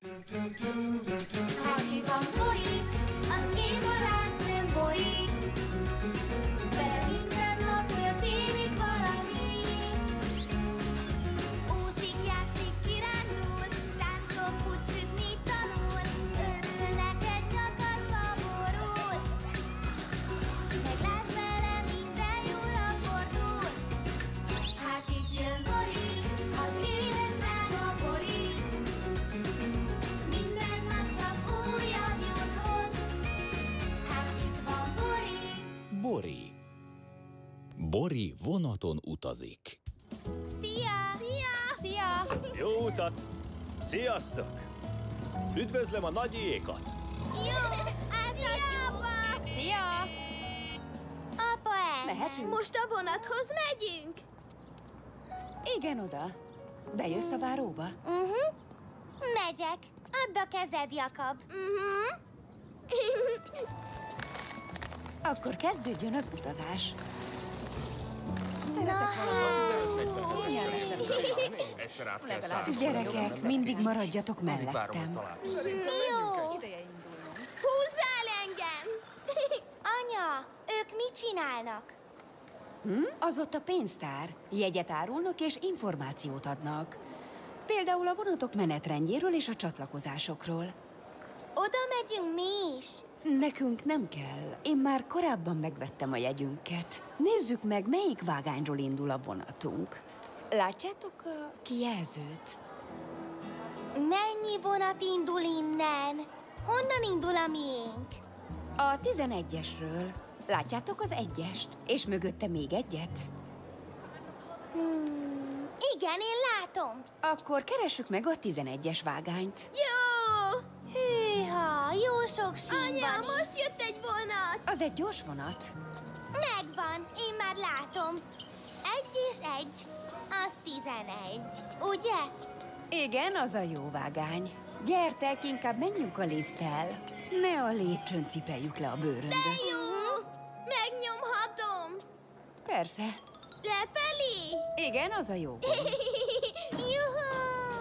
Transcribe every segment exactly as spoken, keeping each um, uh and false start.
Ha ki van Bori, az én barátnőm Bori. Vele minden nap történik valami. Úszik, játszik, kirándul, táncol, fut, sütni tanul. Örül neked, nyakadba borul. Meglásd vele, minden jóra fordul. Hát itt jön Bori, az édes drága Bori. Minden nap csak újabb jót hoz. Hát itt van Bori. Bori. Bori vonaton utazik. Szia! Szia! Szia! Jó utat! Sziasztok! Üdvözlöm a nagyékat! Jó! Szia, apa! Szia! Apa, el! Mehetünk? Most a vonathoz megyünk? Igen, oda. Bejössz a váróba? Uh-huh. Megyek. Add a kezed, Jakab. Uh-huh. Akkor kezdődjön az utazás. Na Legalább gyerekek, mindig maradjatok mellettem. Jó! Húzzál engem! Anya, ők mit csinálnak? Hm? Az ott a pénztár. Jegyet árulnak és információt adnak. Például a vonatok menetrendjéről és a csatlakozásokról. Oda megyünk mi is. Nekünk nem kell. Én már korábban megvettem a jegyünket. Nézzük meg, melyik vágányról indul a vonatunk. Látjátok a kijelzőt? Mennyi vonat indul innen? Honnan indul a miénk? A tizenegyesről. Látjátok az egyest? És mögötte még egyet? Hmm, igen, én látom. Akkor keressük meg a tizenegyes vágányt. Jó! Hűha, jó sok sín Anya, van itt. most jött egy vonat! Az egy gyors vonat. Megvan, én már látom. Egy és egy, az tizenegy, ugye? Igen, az a jó vágány. Gyertek, inkább menjünk a lifttel. Ne a lépcsőn cipeljük le a bőröndöt. Jó! Megnyomhatom! Persze. Lefelé? Igen, az a jó gond. Juhu!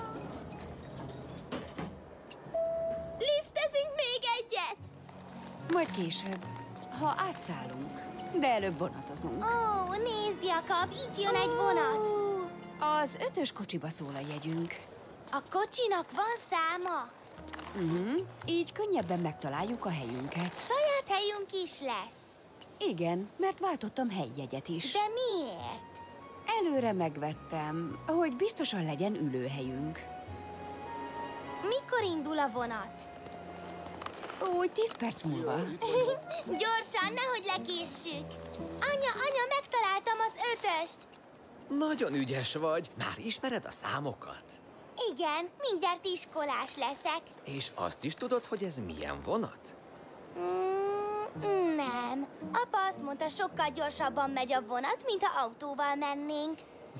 Liftezünk még egyet! Majd később, ha átszállunk. De előbb vonatozunk. Ó, nézd, Jakab, itt jön egy vonat. Az ötös kocsiba szól a jegyünk. A kocsinak van száma? Uh-huh. Így könnyebben megtaláljuk a helyünket. Saját helyünk is lesz. Igen, mert váltottam helyjegyet is. De miért? Előre megvettem, hogy biztosan legyen ülőhelyünk. Mikor indul a vonat? Úgy tíz perc múlva. Gyorsan, nehogy lekéssük. Anya, anya, megtaláltam az ötöst. Nagyon ügyes vagy. Már ismered a számokat? Igen, mindjárt iskolás leszek. És azt is tudod, hogy ez milyen vonat? Mm, nem. Apa azt mondta, sokkal gyorsabban megy a vonat, mint ha autóval mennénk.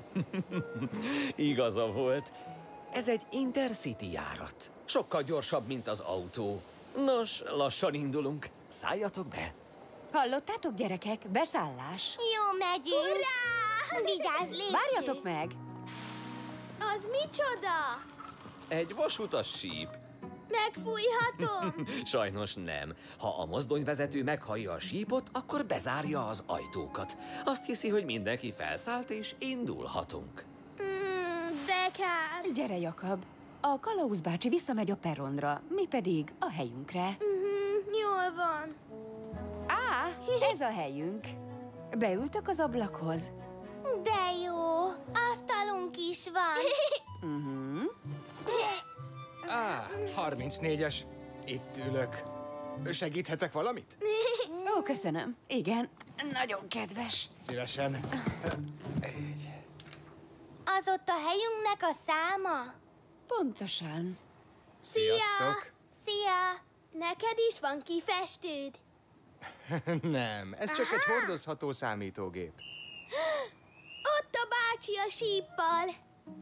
Igaza volt. Ez egy Intercity járat. Sokkal gyorsabb, mint az autó. Nos, lassan indulunk. Szálljatok be. Hallottátok, gyerekek? Beszállás. Jó, megyünk. Hurrá! Vigyázz, lépcső. Várjatok meg! Az micsoda? Egy vasutas síp. Megfújhatom? Sajnos nem. Ha a mozdonyvezető meghallja a sípot, akkor bezárja az ajtókat. Azt hiszi, hogy mindenki felszállt, és indulhatunk. Mm, de kár. Gyere, Jakab. A Kalauz bácsi visszamegy a perronra, mi pedig a helyünkre. Mm, jól van. Á, ez a helyünk. Beültök az ablakhoz? De jó, asztalunk is van. Uh-huh. Á, harmincnégyes. Itt ülök. Segíthetek valamit? Ó, köszönöm. Igen, nagyon kedves. Szívesen. Így. Az ott a helyünknek a száma? Pontosan. Sziasztok! Szia! Neked is van kifestőd? Nem, ez csak egy hordozható számítógép. Ott a bácsi a síppal.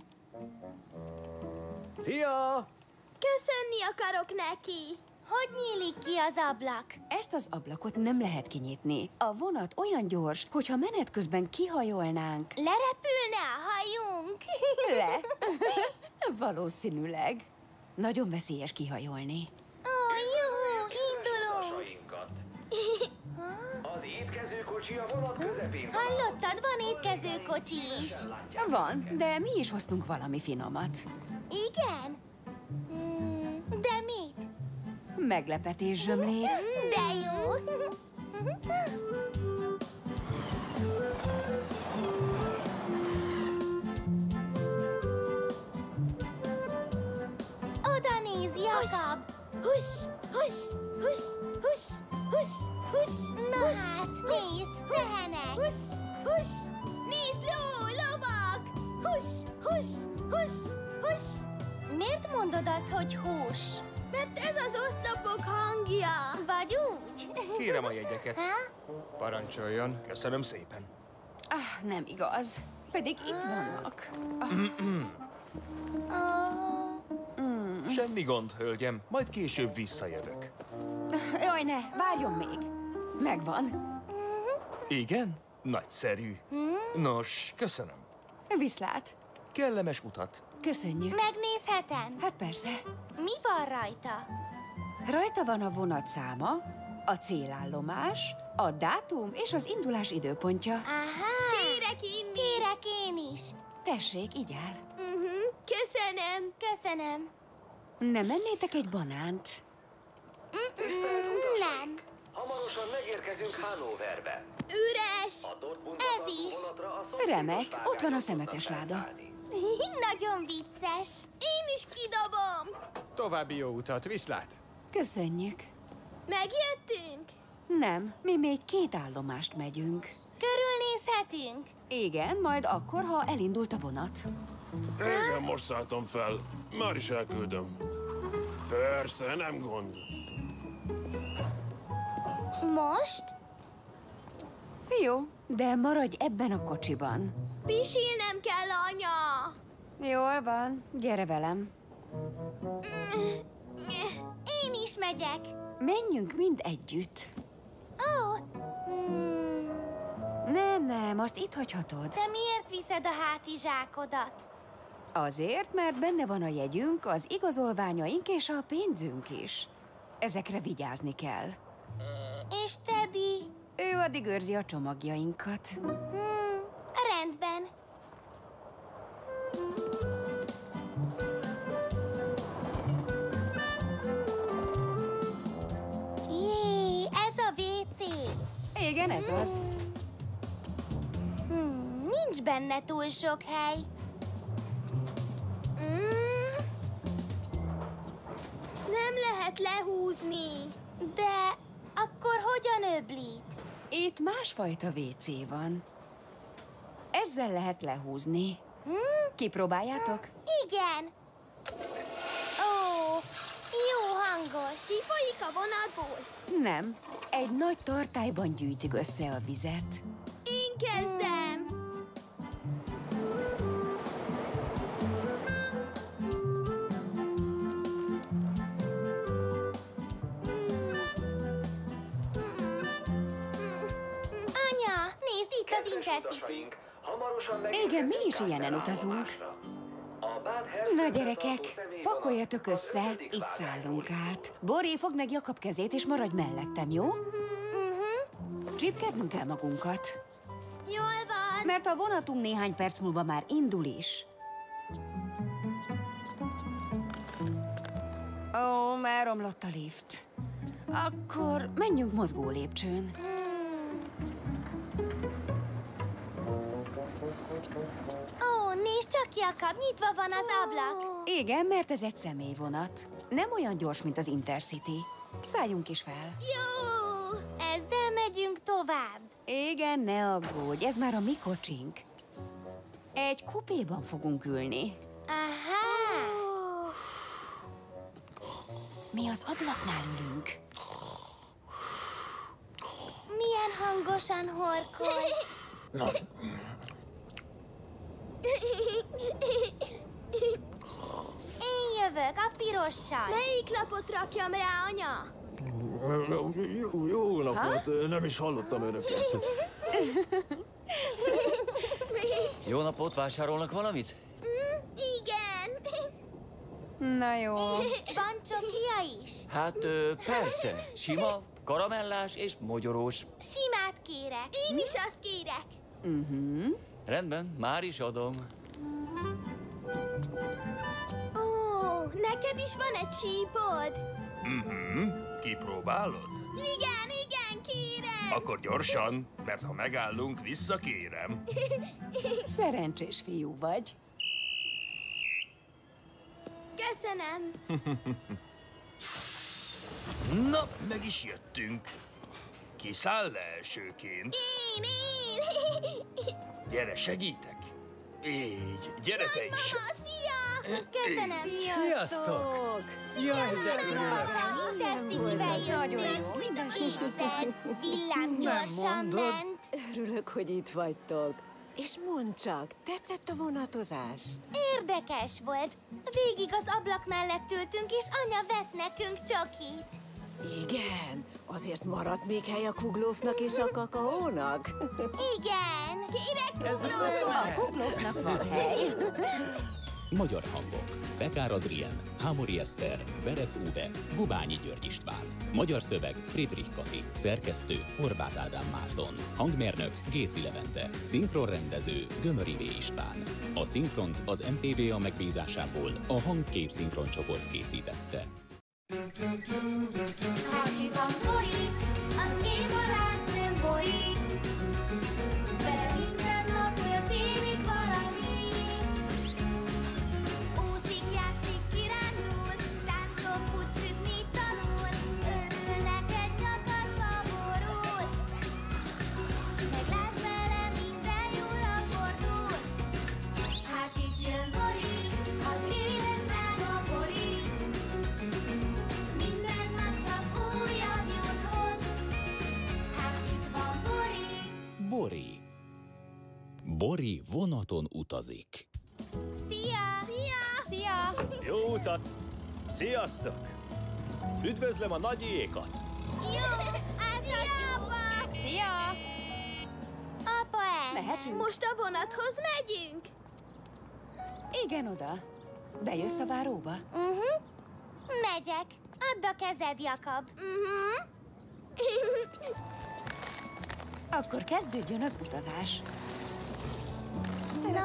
Szia! Köszönni akarok neki. Hogy nyílik ki az ablak? Ezt az ablakot nem lehet kinyitni. A vonat olyan gyors, hogyha menet közben kihajolnánk. Lerepülne a hajunk? Le? Valószínűleg. Nagyon veszélyes kihajolni. Ó, jó, indulunk. Az étkezőkocsi a vonat közepén. Hallottad, van étkezőkocsi is. Van, de mi is hoztunk valami finomat. Igen? Mm, de mit? Meglepetés zsömlét. De jó. Oda néz, Jakab! Huss, huss, huss, huss, huss, huss. Na hát, nézd, tehenek! Huss, huss, nézd, ló, lovak! Huss, huss, huss, huss. Miért mondod azt, hogy hús? Mert ez az oszlopok hangja. Vagy úgy? Kérem a jegyeket. Ha? Parancsoljon. Köszönöm szépen. Ah, nem igaz. Pedig itt vannak. Ó, Semmi gond, hölgyem. Majd később visszajövök. Jaj, ne, várjon még. Megvan. Igen? Nagyszerű. Nos, köszönöm. Viszlát. Kellemes utat. Köszönjük. megnézhetem? Hát persze. Mi van rajta? Rajta van a vonat száma, a célállomás, a dátum és az indulás időpontja. Aha. Kérek inni. Kérek én is. Tessék, így áll. Uh-huh. Köszönöm. Köszönöm. Nem mennétek egy banánt? Mm-mm, nem. Hamarosan megérkezünk Hannoverbe. Üres. A Dortmund Ez is. Remek, ott van a szemetes láda. Nagyon vicces. Én is kidobom. További jó utat, viszlát! Köszönjük. Megjöttünk? Nem, mi még két állomást megyünk. Körülnézhetünk? Igen, majd akkor, ha elindult a vonat. Igen, most szálltam fel. Már is elküldöm. Persze, nem gond. Most? Jó, de maradj ebben a kocsiban. Pisilnem kell, anya. Jól van, gyere velem. Én is megyek. Menjünk mind együtt. Ó. Hmm. Nem, nem, azt itt hagyhatod. Te miért viszed a hátizsákodat? Azért, mert benne van a jegyünk, az igazolványaink és a pénzünk is. Ezekre vigyázni kell. És Teddy? Ő addig őrzi a csomagjainkat. Hmm. Rendben. Jé, ez a vé cé. Igen, ez az. Hmm, nincs benne túl sok hely. Mm. Nem lehet lehúzni. De akkor hogyan öblít? Itt másfajta vé cé van. Ezzel lehet lehúzni. Hmm? Kipróbáljátok? Igen. Ó, jó hangos. Mi folyik a vonatból? Nem. Egy nagy tartályban gyűjtik össze a vizet. Én kezdem. Anya, nézd itt az Intercity. Igen, mi is ilyenen utazunk. Na gyerekek, pakoljatok össze, itt szállunk át. Bori, fogd meg Jakab kezét, és maradj mellettem, jó? Uh-huh. Csipkednünk kell magunkat, Jól van. mert a vonatunk néhány perc múlva már indul is. Ó, már romlott a lift. Akkor menjünk mozgó lépcsőn. Ó, nézd csak, Jakab, nyitva van az ablak. Igen, mert ez egy személyvonat. Nem olyan gyors, mint az Intercity. Szálljunk is fel. Jó, ezzel megyünk tovább. Igen, ne aggódj, ez már a mi kocsink. Egy kupéban fogunk ülni. Aha. Mi az ablaknál ülünk. Milyen hangosan horkol. Én jövök a pirossal. Melyik lapot rakjam rá, anya? Jó, jó napot, nem is hallottam önöket. Jó napot, vásárolnak valamit? Igen. Na jó. Van csokija is? Hát ö, persze, sima, karamellás és mogyorós. Simát kérek. Én is azt kérek. Rendben, már is adom. Ó, neked is van egy csípod? Mhm. Kipróbálod? Igen, igen, kérem. Akkor gyorsan, mert ha megállunk, visszakérem. Szerencsés fiú vagy. Köszönöm. Na, meg is jöttünk. Ki száll le elsőként? Én, én. Gyere, segítek. Így, gyere te is. Mama, szia. Köszönöm. Sziasztok! Jaj, de örülök! Intercity-vel jöttünk, mint a végzed. Villám gyorsan mondod? ment. Örülök, hogy itt vagytok. És mondd csak, tetszett a vonatozás? Érdekes volt. Végig az ablak mellett ültünk, és anya vett nekünk csokit. Igen, azért maradt még hely a kuglófnak és a kakaónak? Igen. Kérek A kuglóknak van hely. Magyar hangok. Bekár Adrien, Hámori Eszter, Berec Uwe, Gubányi György István. Magyar szöveg Friedrich Kati. Szerkesztő Horváth Ádám Márton. Hangmérnök Géci Levente. Szinkronrendező Gömöri V. István. A szinkront az em té vé á megbízásából a Hangkép Szinkron csoport készítette. Aki van Bori, az én barátnőm Bori. Vele minden nap történik valami. Úszik, játszik, kirándul, táncol, fut, sütni tanul. Örül neked, nyakadba borul. Meglásd vele, minden jóra fordul. Hát itt jön Bori, az édes drága Bori. Minden nap csak újabb jót hoz. Hát itt van Bori. Bori. Bori vonaton utazik. Szia! Szia! Szia! Jó utat! Sziasztok! Üdvözlöm a nagyékat! Jó! Szia, apa! Szia! Apa, el! Mehetünk? Most a vonathoz megyünk? Igen, oda. Bejössz a váróba? Uh-huh. Megyek. Add a kezed, Jakab. Uh-huh. Akkor kezdődjön az utazás. Na,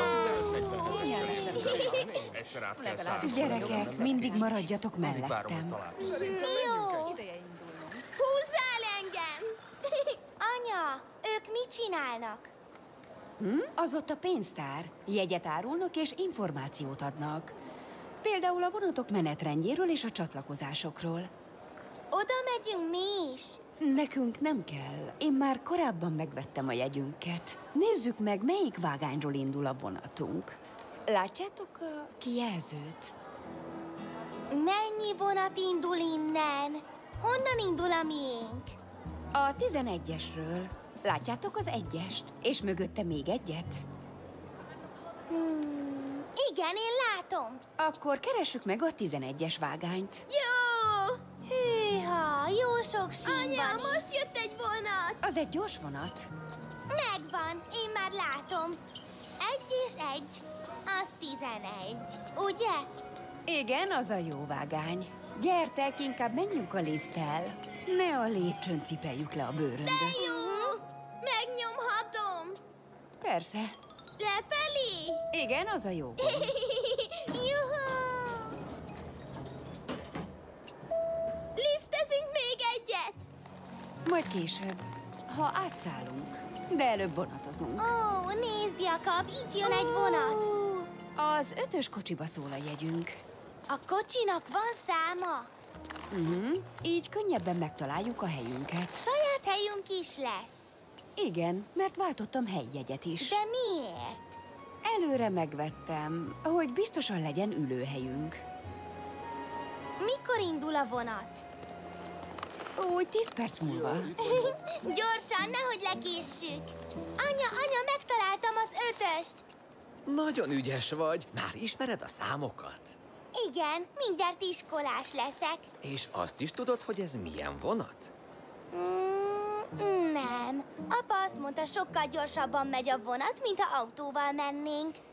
Egyszer át kell szállni. Gyerekek, mindig maradjatok Várom, hogy mellettem. találkozunk. jó! Húzzál engem! Anya, ők mit csinálnak? Hm? Az ott a pénztár. Jegyet árulnak és információt adnak. Például a vonatok menetrendjéről és a csatlakozásokról. Oda megyünk mi is. Nekünk nem kell. Én már korábban megvettem a jegyünket. Nézzük meg, melyik vágányról indul a vonatunk. Látjátok a kijelzőt? Mennyi vonat indul innen? Honnan indul a miénk? A tizenegyesről. Látjátok az egyest? És mögötte még egyet? Hmm, igen, én látom. Akkor keressük meg a tizenegyes vágányt. Jó! Hűha, jó sok sín Anya, van most jött egy vonat. Az egy gyors vonat. Megvan, én már látom. Egy és egy, az tizenegy, ugye? Igen, az a jó vágány. Gyertek, inkább menjünk a lifttel. Ne a lépcsőn cipeljük le a bőröndöt. Jó! Megnyomhatom. Persze. Lefelé? Igen, az a jó gond. Juhu! Liftezünk még egyet. Majd később, ha átszállunk. De előbb vonatozunk. Ó, nézd, Jakab, itt jön egy vonat. Az ötös kocsiba szól a jegyünk. A kocsinak van száma? Uh-huh. Így könnyebben megtaláljuk a helyünket. Saját helyünk is lesz. Igen, mert váltottam helyjegyet is. De miért? Előre megvettem, hogy biztosan legyen ülőhelyünk. Mikor indul a vonat? Úgy tíz perc múlva. Gyorsan, nehogy lekéssük. Anya, anya, megtaláltam az ötöst. Nagyon ügyes vagy. Már ismered a számokat? Igen, mindjárt iskolás leszek. És azt is tudod, hogy ez milyen vonat? Mm, nem. Apa azt mondta, sokkal gyorsabban megy a vonat, mint ha autóval mennénk.